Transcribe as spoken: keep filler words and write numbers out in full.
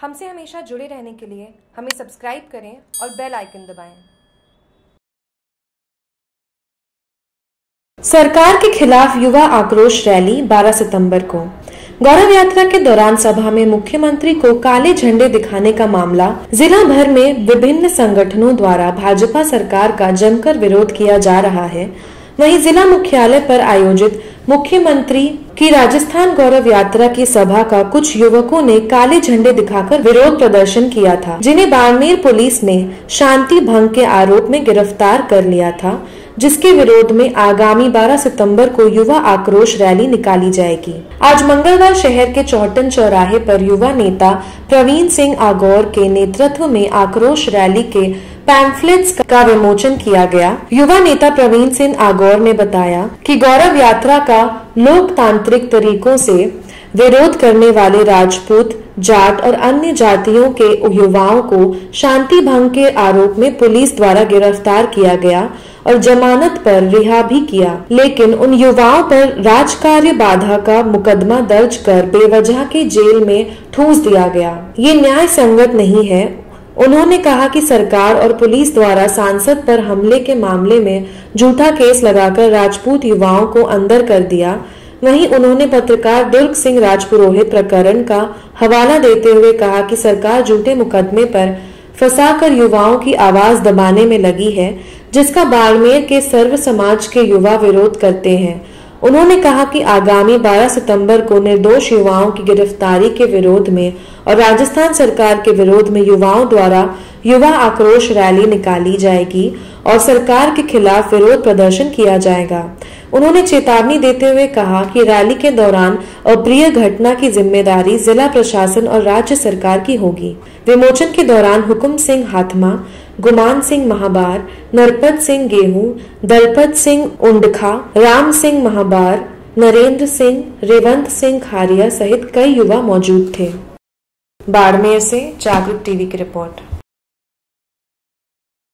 हमसे हमेशा जुड़े रहने के लिए हमें सब्सक्राइब करें और बेल आइकन दबाएं। सरकार के खिलाफ युवा आक्रोश रैली बारह सितंबर को। गौरव यात्रा के दौरान सभा में मुख्यमंत्री को काले झंडे दिखाने का मामला जिला भर में विभिन्न संगठनों द्वारा भाजपा सरकार का जमकर विरोध किया जा रहा है। वहीं जिला मुख्यालय पर आयोजित मुख्यमंत्री की राजस्थान गौरव यात्रा की सभा का कुछ युवकों ने काले झंडे दिखाकर विरोध प्रदर्शन किया था, जिन्हें बाड़मेर पुलिस ने शांति भंग के आरोप में गिरफ्तार कर लिया था, जिसके विरोध में आगामी बारह सितंबर को युवा आक्रोश रैली निकाली जाएगी। आज मंगलवार शहर के चौहटन चौराहे पर युवा नेता प्रवीण सिंह आगौर के नेतृत्व में आक्रोश रैली के पैम्फलेट्स का विमोचन किया गया। युवा नेता प्रवीण सिंह आगौर ने बताया कि गौरव यात्रा का लोकतांत्रिक तरीकों से विरोध करने वाले राजपूत, जाट और अन्य जातियों के युवाओं को शांति भंग के आरोप में पुलिस द्वारा गिरफ्तार किया गया और जमानत पर रिहा भी किया, लेकिन उन युवाओं पर राजकार्य बाधा का मुकदमा दर्ज कर बेवजह के जेल में ठूंस दिया गया। ये न्याय संगत नहीं है। उन्होंने कहा कि सरकार और पुलिस द्वारा सांसद पर हमले के मामले में झूठा केस लगाकर राजपूत युवाओं को अंदर कर दिया। वहीं उन्होंने पत्रकार दुर्ग सिंह राजपुरोहित प्रकरण का हवाला देते हुए कहा कि सरकार झूठे मुकदमे पर फंसाकर युवाओं की आवाज दबाने में लगी है, जिसका बाड़मेर के सर्व समाज के युवा विरोध करते हैं। उन्होंने कहा कि आगामी बारह सितंबर को निर्दोष युवाओं की गिरफ्तारी के विरोध में और राजस्थान सरकार के विरोध में युवाओं द्वारा युवा आक्रोश रैली निकाली जाएगी और सरकार के खिलाफ विरोध प्रदर्शन किया जाएगा। उन्होंने चेतावनी देते हुए कहा कि रैली के दौरान अप्रिय घटना की जिम्मेदारी जिला प्रशासन और राज्य सरकार की होगी। विमोचन के दौरान हुकुम सिंह हाथमा, गुमान सिंह महाबार, नरपत सिंह गेहूं, दलपत सिंह उंडखा, राम सिंह महाबार, नरेंद्र सिंह, रेवंत सिंह खारिया सहित कई युवा मौजूद थे। बाड़मेर से जागरूक टीवी की रिपोर्ट।